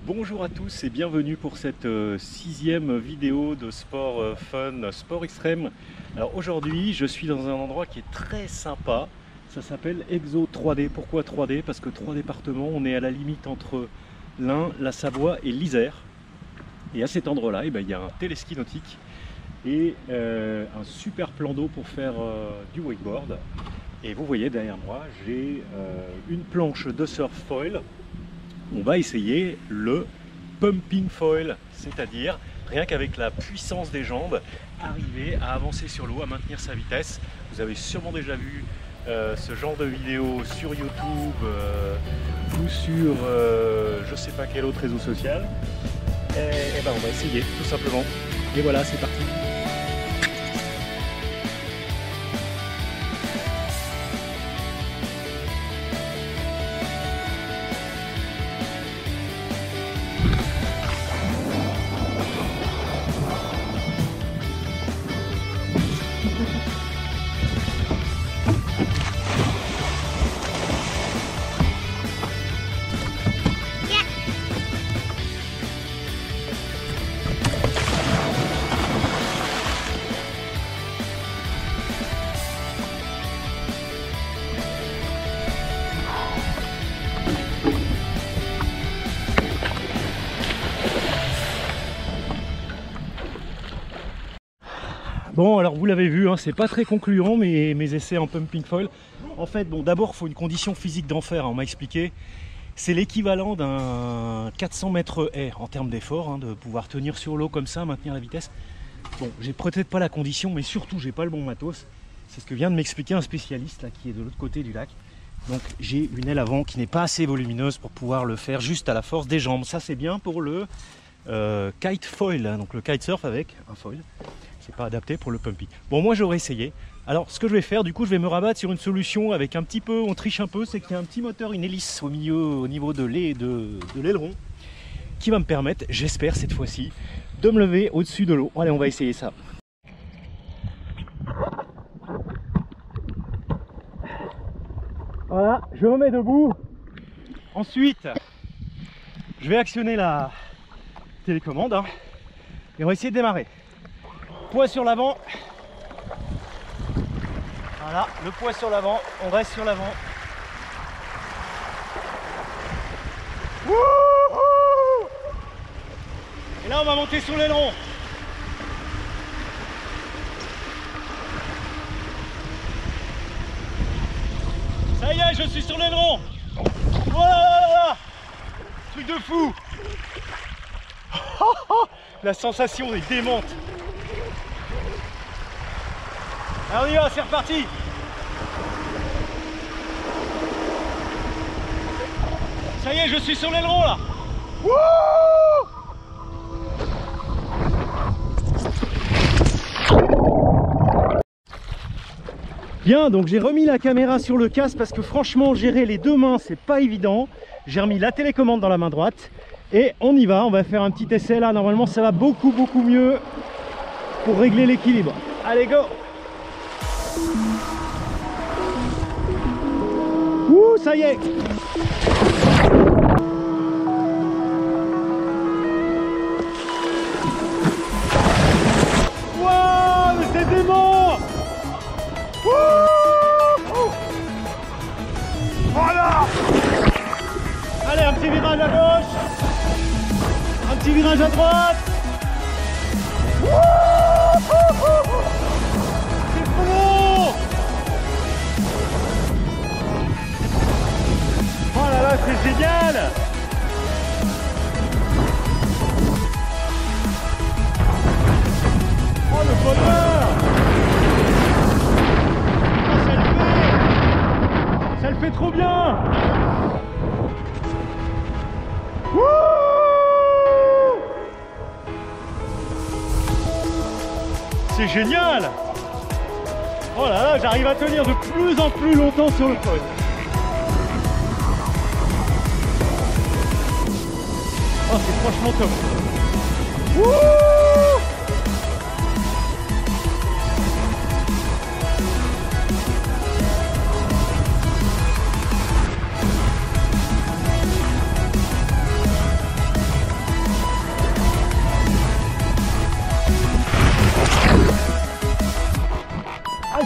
Bonjour à tous et bienvenue pour cette sixième vidéo de sport fun, sport extrême. Alors aujourd'hui je suis dans un endroit qui est très sympa, ça s'appelle Exo 3D. Pourquoi 3D? Parce que 3 départements, on est à la limite entre l'Ain, la Savoie et l'Isère. Et à cet endroit-là, il y a un téléski nautique et un super plan d'eau pour faire du wakeboard. Et vous voyez derrière moi, j'ai une planche de surf foil. On va essayer le pumping foil, c'est-à-dire rien qu'avec la puissance des jambes, arriver à avancer sur l'eau, à maintenir sa vitesse. Vous avez sûrement déjà vu ce genre de vidéo sur YouTube ou sur je sais pas quel autre réseau social. Et ben on va essayer tout simplement. Et voilà, c'est parti. Bon, alors vous l'avez vu, hein, c'est pas très concluant mes essais en pumping foil. En fait, bon, d'abord, il faut une condition physique d'enfer, on m'a expliqué. C'est l'équivalent d'un 400 mètres air en termes d'effort, hein, de pouvoir tenir sur l'eau comme ça, maintenir la vitesse. Bon, j'ai peut-être pas la condition, mais surtout, j'ai pas le bon matos. C'est ce que vient de m'expliquer un spécialiste là, qui est de l'autre côté du lac. Donc, j'ai une aile avant qui n'est pas assez volumineuse pour pouvoir le faire juste à la force des jambes. Ça, c'est bien pour le kite foil, hein, donc le kitesurf avec un foil. C'est pas adapté pour le pumping. Bon, moi j'aurais essayé. Alors ce que je vais faire, du coup je vais me rabattre sur une solution avec un petit peu, on triche un peu, c'est qu'il y a un petit moteur, une hélice au milieu, au niveau de l'aileron, qui va me permettre, j'espère cette fois-ci, de me lever au-dessus de l'eau. Allez, on va essayer ça. Voilà, je me mets debout. Ensuite, je vais actionner la télécommande, hein, et on va essayer de démarrer. Poids sur l'avant. Voilà, le poids sur l'avant, on reste sur l'avant. Et là on va monter sur l'aileron. Ça y est, je suis sur l'aileron. Voilà, truc de fou. La sensation est démente. Alors on y va, c'est reparti. Ça y est, je suis sur l'aileron là. Bien, donc j'ai remis la caméra sur le casque parce que franchement gérer les deux mains c'est pas évident. J'ai remis la télécommande dans la main droite et on y va, on va faire un petit essai là. Normalement ça va beaucoup mieux pour régler l'équilibre. Allez, go! Ouh, ça y est! Waouh, mais c'est dément! Voilà! Allez, un petit virage à gauche, un petit virage à droite. C'est bon! Oh là là, c'est génial! Oh le bonheur! Oh, ça le fait trop bien! C'est génial! Oh là là, j'arrive à tenir de plus en plus longtemps sur le foil. Oh, c'est franchement top. Wouh!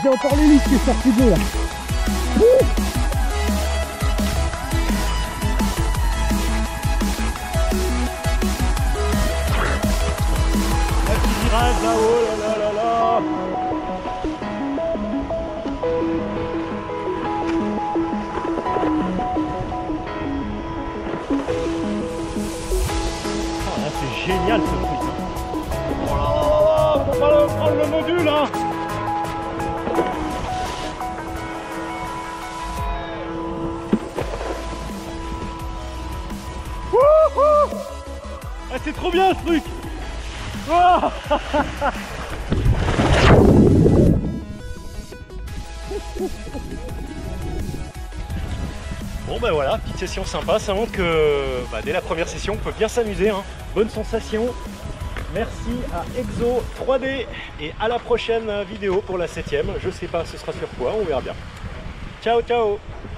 j'ai encore l'hélice qui est sortie de l'eau là. Ouh. Un petit virage là, oh là là là là. Ah, là, c'est génial ce truc. Oh là là là là, faut pas prendre le module hein. Wouhou. Ah, c'est trop bien ce truc. Oh. Bon ben voilà, petite session sympa, ça montre que dès la première session on peut bien s'amuser, hein. Bonne sensation. Merci à Exo 3D et à la prochaine vidéo pour la 7ème. Je sais pas ce sera sur quoi, on verra bien. Ciao ciao.